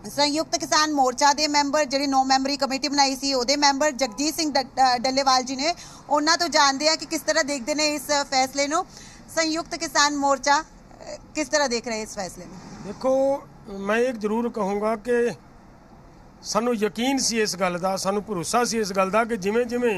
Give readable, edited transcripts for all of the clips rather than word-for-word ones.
संयुक्त किसान मोर्चा के मैंबर जिहड़ी 9 मैंबरी कमेटी बनाई सी उहदे मैंबर जगजीत सिंह डल्लेवाल जी ने उन्हां तो जानते हैं कि किस तरह देखते हैं इस फैसले नूं। संयुक्त किसान मोर्चा किस तरह देख रहे हैं इस फैसले में? देखो मैं एक जरूर कहूँगा कि सानू यकीन सी इस गल का, सानू भरोसा सी इस गल का कि जिमें जिमें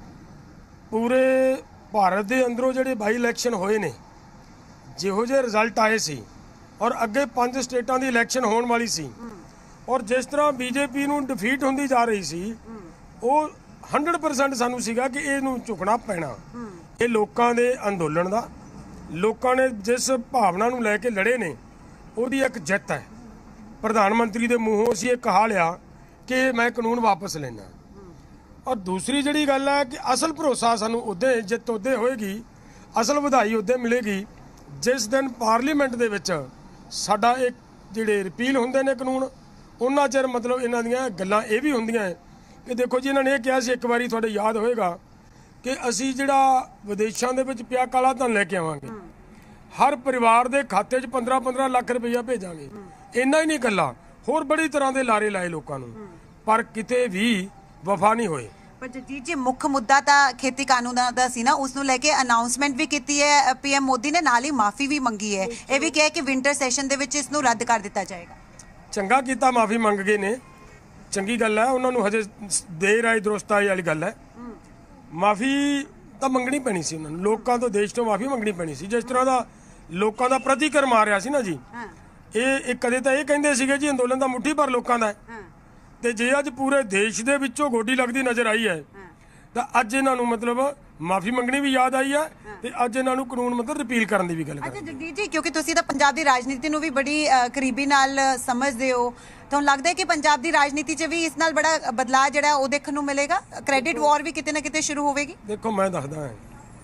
पूरे भारत के अंदरों जिहड़े बाई इलैक्शन होए ने, जिहो जे रिजल्ट आए सी और अगे 5 स्टेटां दी इलैक्शन होने वाली सी और जिस तरह बीजेपी नूं डिफीट होंदी जा रही सी वो 100% सानू सीगा कि इहनूं झुकना पैना। ये लोकां दे अंदोलन दा, लोकां ने जिस भावना नूं लैके लड़े ने उहदी एक जित है। प्रधानमंत्री दे मूहों असीं ये कहा लिया कि मैं कानून वापस लेना। और दूसरी जिहड़ी गल है कि असल भरोसा सानू उदे जित उदे होएगी, असल वधाई उदे मिलेगी जिस दिन पार्लीमेंट दे विच साडा एक जिहड़े रिपील हुंदे ने कानून उन्ना चਿਰ मतलब इन्हां दीयां गल्लां ये भी हुंदियां कि देखो जी इन्होंने कहा एक बारी थोड़े याद होएगा कि असी जिहड़ा विदेशों के विच पिया काला धन लैके आवांगे, हर परिवार के खाते 15-15 लाख रुपया भेजांगे। इन्ना ही नहीं कला होर बड़ी तरह के लारे लाए लोगों नूं, पर किते भी वफा नहीं होए। पर जगजीत जी मुख मुद्दा तो खेती कानून का सी ना, उसनूं लैके अनाउंसमेंट भी की है पीएम मोदी ने, नाल ही माफ़ी भी मंगी है। ये भी कहा कि विंटर सैशन दे विच इसनूं रद्द कर दिता जाएगा। चंगा किया माफ़ी मंग गए ने, चंगी गल है। उन्होंने हजे देर आई दुरुस्त आई वाली गल है। माफ़ी तो मंगनी पैनी सी उन्होंने, लोगों तो देश तो माफ़ी मंगनी पैनी सी। जिस तरह का लोगों का प्रतिक्रम आ रहा सी ना जी, ये कदे तो ये कहते सीगे जी अंदोलन का मुट्ठी भर लोगों का है, तो जे अज पूरे देश के विचों गोडी लगती नज़र आई है तो अज इन्हों मतलब माफ़ी मंगनी भी याद आई है तो अज इन्हों कानून मतलब रिपील करने की भी गल। अच्छा जगजीत जी, क्योंकि तुसीं तां पंजाब दी राजनीति नूं भी बड़ी करीबी नाल समझदे हो, तो लगता है कि पंजाब दी राजनीति च भी इस नाल बड़ा बदलाव जिहड़ा ओह देखण नूं मिलेगा, क्रेडिट वॉर भी किते ना किते शुरू होवेगी? देखो मैं दसदा हां,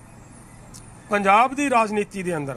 पंजाब दी राजनीति दे अंदर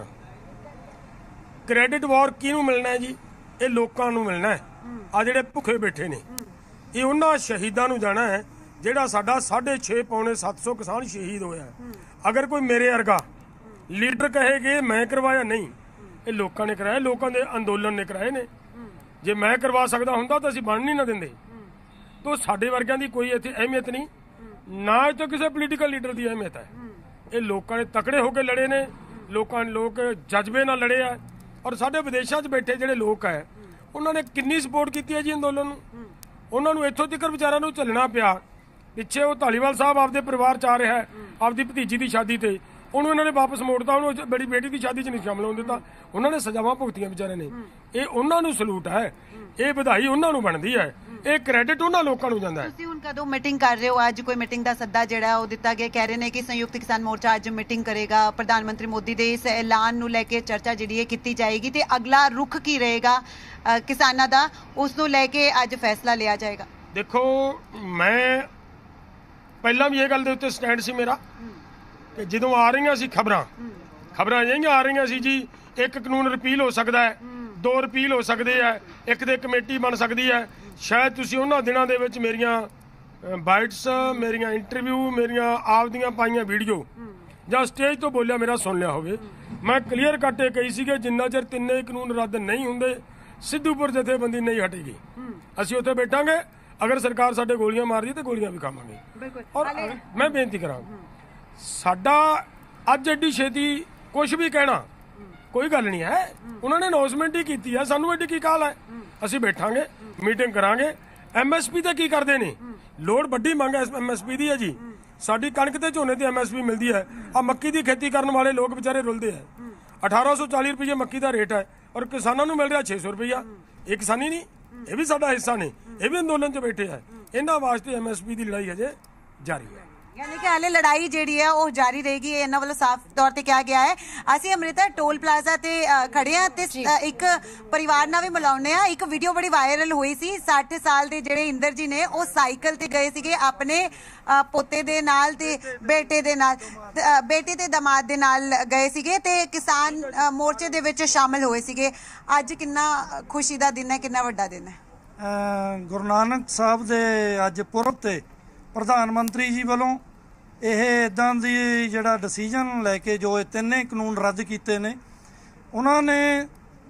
क्रेडिट वॉर किहनूं मिलना है जी? ये लोकां नूं मिलना है। आ जिहड़े भुखे बैठे ने ये उन्हां शहीदां नूं जाना है जिहड़ा साडा 6.5 पौने 700 किसान शहीद होया। अगर कोई मेरे वर्गा लीडर कहे कि मैं करवाया, नहीं, ये लोगों ने कराया, लोगों के अंदोलन ने कराए ने। जे मैं करवा सकता हुंदा तो असीं बन ही ना दिंदे। तो साडे वर्गियां दी कोई इत्थे अहमियत नहीं, ना इत्थे किसी पोलीटिकल लीडर की अहमियत है। ये लोगों ने तकड़े होकर लड़े ने, लोग जज्बे नाल लड़े है। और साडे विदेशों च बैठे जिहड़े लोग है उन्होंने कितनी सपोर्ट की है जी अंदोलन नूं। उन्होंने इत्थों तक बेचारा नूं झल्लना पिया। पिछे वो धालीवाल साहब आपदे परिवार च आ रहा है, आपदी भतीजी की शादी ते उन्होंने इन्होंने वापस मोड़ता, उन्होंने बड़ी बेटी की शादी च नहीं शामिल होने दिता। उन्होंने सजावां भुगतियां बेचारे ने। ये उन्होंने सलूट है, ये बधाई उन्होंने बनती है, ये क्रेडिट उन्होंने लोगों को जाता है। तुसीं हुण कदों मीटिंग कर रहे हो? अज कोई मीटिंग का सद्दा जिहड़ा ओह दिता गया, कह रहे हैं कि संयुक्त किसान मोर्चा अज मीटिंग करेगा, प्रधानमंत्री मोदी के इस ऐलान नूं लैके चर्चा जिहड़ी है कीती जाएगी ते अगला रुख की रहेगा किसानां दा, उस नूं लैके अज फैसला लिया जाएगा। देखो मैं पहला भी ये गल दे उत्ते स्टैंड सी मेरा कि जदों आ रही सी खबरां जिहियां आ रही सी जी, एक कानून रिपील हो सकता है, 2 रिपील हो सकते हैं, एक दे कमेटी बन सकती है। शायद तुसीं उन्हां दिनां दे विच मेरियां बाइट्स, मेरियां इंटरव्यू, मेरियां आप दियां पाइयां वीडियो जां स्टेज तो बोलिया मेरा सुन लिया होवे। मैं क्लीयर कट ये कही सी कि जिन्ना चिर तिन्ने कानून रद्द नहीं हुंदे सिद्धूपुर जथेबंदी नहीं हटेगी। असीं उत्थे बैठांगे, अगर सरकार साडे गोलियां मारदी तो गोलियां भी खावांगे। और मैं बेनती करा साडा अज एडी छेती कुछ भी कहना कोई गल नहीं है। उन्होंने अनाउंसमेंट ही की है, सानू एडी की काल है? असीं बैठांगे, मीटिंग करांगे। MSP ते की करदे ने? लोड़ वड्डी मंग MSP दी है जी। साडी कणक ते झोने ते MSP मिलती है। आ मक्की दी खेती करने वाले लोग बेचारे रुलते हैं। 1840 रुपये मक्की का रेट है और किसानों को मिल रहा 600 रुपया। ये किसानी नहीं, ये भी साडा हिस्सा ने, ये भी अंदोलन च बैठे है। इन्हां वास्ते MSP की लड़ाई अजे जारी है। यानी कि हाले लड़ाई जिहड़ी है वो जारी रहेगी, इन्हां वालों साफ तौर ते कहा गया है। असीं अमृता टोल प्लाजा ते खड़े हां ते एक परिवार नाल भी मिलाउने आ। एक वीडियो बड़ी वायरल हुई सी, 60 साल दे जिहड़े इंदर जी ने वो साइकिल ते गए सीगे अपने पोते दे नाल ते बेटे दे नाल, बेटे ते दमाद दे नाल गए सीगे ते किसान मोर्चे दे विच शामिल होए सीगे। अज किन्ना खुशी दा दिन है, किन्ना वड्डा दिन है। गुरु नानक साहब दे अज पुरब ते प्रधानमंत्री जी वालों ਇਹ ਇੱਦਾਂ ਦੀ ਜਿਹੜਾ ਡਿਸੀਜਨ ਲੈ ਕੇ ਜੋ ਇਹ ਤਿੰਨੇ ਕਾਨੂੰਨ ਰੱਦ ਕੀਤੇ ਨੇ, ਉਹਨਾਂ ਨੇ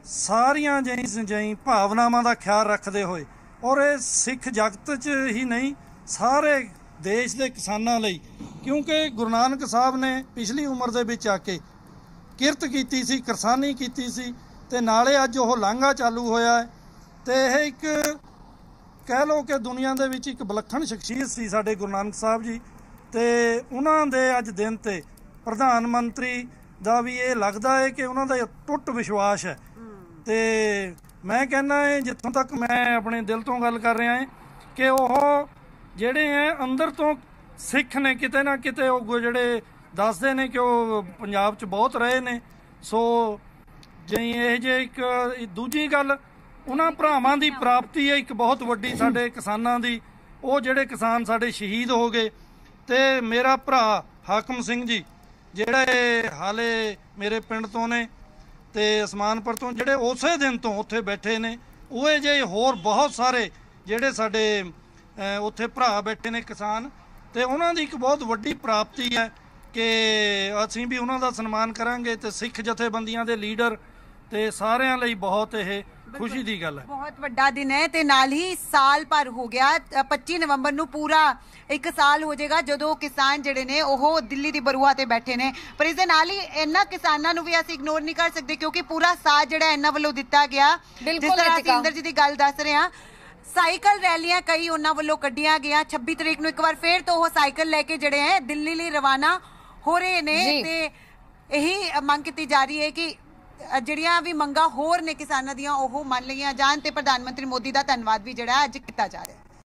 ਸਾਰੀਆਂ ਜਿਹੀ ਭਾਵਨਾਵਾਂ ਦਾ ਖਿਆਲ ਰੱਖਦੇ ਹੋਏ, ਔਰ ਇਹ ਸਿੱਖ ਜਗਤ 'ਚ ਹੀ ਨਹੀਂ ਸਾਰੇ ਦੇਸ਼ ਦੇ ਕਿਸਾਨਾਂ ਲਈ, ਕਿਉਂਕਿ ਗੁਰੂ ਨਾਨਕ ਸਾਹਿਬ ਨੇ ਪਿਛਲੀ ਉਮਰ ਦੇ ਵਿੱਚ ਆ ਕੇ ਕਿਰਤ ਕੀਤੀ ਸੀ, ਕਿਰਸਾਨੀ ਕੀਤੀ ਸੀ, ਤੇ ਨਾਲੇ ਅੱਜ ਉਹ ਲਾਂਘਾ ਚਾਲੂ ਹੋਇਆ ਹੈ। ਤੇ ਇਹ ਇੱਕ ਕਹਿ ਲਓ ਕਿ ਦੁਨੀਆ ਦੇ ਵਿੱਚ ਇੱਕ ਵਿਲੱਖਣ ਸ਼ਖਸੀਅਤ ਸੀ ਸਾਡੇ ਗੁਰੂ ਨਾਨਕ ਸਾਹਿਬ ਜੀ, ਤੇ ਉਹਨਾਂ ਦੇ ਅੱਜ ਦਿਨ ਤੇ ਪ੍ਰਧਾਨ ਮੰਤਰੀ ਦਾ ਵੀ ਇਹ ਲੱਗਦਾ ਹੈ ਕਿ ਉਹਨਾਂ ਦਾ ਟੁੱਟ ਵਿਸ਼ਵਾਸ ਹੈ। ਤੇ ਮੈਂ ਕਹਿੰਦਾ ਹੈ, ਜਿੱਥੋਂ ਤੱਕ ਮੈਂ ਆਪਣੇ ਦਿਲ ਤੋਂ ਗੱਲ ਕਰ ਰਿਹਾ ਹਾਂ, ਕਿ ਉਹ ਜਿਹੜੇ ਹੈ ਅੰਦਰ ਤੋਂ ਸਿੱਖ ਨੇ, ਕਿਤੇ ਨਾ ਕਿਤੇ ਉਹ ਜਿਹੜੇ ਦੱਸਦੇ ਨੇ ਕਿ ਉਹ ਪੰਜਾਬ 'ਚ ਬਹੁਤ ਰਹੇ ਨੇ। ਸੋ ਜਿਹੀ ਇਹ ਜੇ ਇੱਕ ਦੂਜੀ ਗੱਲ, ਉਹਨਾਂ ਭਰਾਵਾਂ ਦੀ ਪ੍ਰਾਪਤੀ ਹੈ ਇੱਕ ਬਹੁਤ ਵੱਡੀ ਸਾਡੇ ਕਿਸਾਨਾਂ ਦੀ। ਉਹ ਜਿਹੜੇ ਕਿਸਾਨ ਸਾਡੇ ਸ਼ਹੀਦ ਹੋ ਗਏ, ਤੇ ਮੇਰਾ ਭਰਾ ਹਾਕਮ ਸਿੰਘ ਜੀ ਜਿਹੜੇ ਹਾਲੇ ਮੇਰੇ ਪਿੰਡ ਤੋਂ ਨੇ ਤੇ ਅਸਮਾਨਪੁਰ ਤੋਂ, ਜਿਹੜੇ ਉਸੇ ਦਿਨ ਤੋਂ ਉੱਥੇ ਬੈਠੇ ਨੇ, ਉਹ ਜਿਹੇ ਹੋਰ ਬਹੁਤ ਸਾਰੇ ਜਿਹੜੇ ਸਾਡੇ ਉੱਥੇ ਭਰਾ ਬੈਠੇ ਨੇ ਕਿਸਾਨ, ਤੇ ਉਹਨਾਂ ਦੀ ਇੱਕ ਬਹੁਤ ਵੱਡੀ ਪ੍ਰਾਪਤੀ ਹੈ ਕਿ ਅਸੀਂ ਵੀ ਉਹਨਾਂ ਦਾ ਸਨਮਾਨ ਕਰਾਂਗੇ। ਤੇ ਸਿੱਖ ਜਥੇਬੰਦੀਆਂ ਦੇ ਲੀਡਰ ਤੇ ਸਾਰਿਆਂ ਲਈ ਬਹੁਤ ਇਹ ਖੁਸ਼ੀ ਦੀ ਗੱਲ ਹੈ। ਬਹੁਤ ਵੱਡਾ ਦਿਨ ਹੈ ਤੇ ਨਾਲ ਹੀ ਸਾਲ ਭਰ ਹੋ ਗਿਆ। 25 ਨਵੰਬਰ ਨੂੰ ਪੂਰਾ 1 ਸਾਲ ਹੋ ਜਾਏਗਾ ਜਦੋਂ ਕਿਸਾਨ ਜਿਹੜੇ ਨੇ ਉਹ ਦਿੱਲੀ ਦੀ ਬਰੂਆ ਤੇ ਬੈਠੇ ਨੇ। ਪਰ ਇਸ ਦੇ ਨਾਲ ਹੀ ਇਹਨਾਂ ਕਿਸਾਨਾਂ ਨੂੰ ਵੀ ਅਸੀਂ ਇਗਨੋਰ ਨਹੀਂ ਕਰ ਸਕਦੇ, ਕਿਉਂਕਿ ਪੂਰਾ ਸਾਥ ਜਿਹੜਾ ਇਹਨਾਂ ਵੱਲੋਂ ਦਿੱਤਾ ਗਿਆ। ਜਿਸ ਤਰ੍ਹਾਂ ਅਸੀਂ ਇੰਦਰ ਜੀ ਦੀ ਗੱਲ ਦੱਸ ਰਹੇ ਹਾਂ, ਸਾਈਕਲ ਰੈਲੀਆਂ ਕਈ ਉਹਨਾਂ ਵੱਲੋਂ ਕੱਢੀਆਂ ਗਿਆ। 26 ਤਰੀਕ ਨੂੰ ਇੱਕ ਵਾਰ ਫੇਰ ਤੋਂ ਉਹ ਸਾਈਕਲ ਲੈ ਕੇ ਜਿਹੜੇ ਹੈ ਦਿੱਲੀ ਲਈ ਰਵਾਨਾ ਹੋ ਰਹੇ ਨੇ, ਤੇ ਇਹੀ ਮੰਗ ਕੀਤੀ ਜਾ ਰਹੀ ਹੈ ਕਿ ਜਿਹੜੀਆਂ ਵੀ ਮੰਗਾਂ ਹੋਰ ਨੇ ਕਿਸਾਨਾਂ ਦੀਆਂ ਉਹ ਮੰਨ ਲਈਆਂ ਜਾਣ, ਤੇ ਪ੍ਰਧਾਨ ਮੰਤਰੀ ਮੋਦੀ ਦਾ ਧੰਨਵਾਦ ਵੀ ਜਿਹੜਾ ਅੱਜ ਕੀਤਾ ਜਾ ਰਿਹਾ ਹੈ।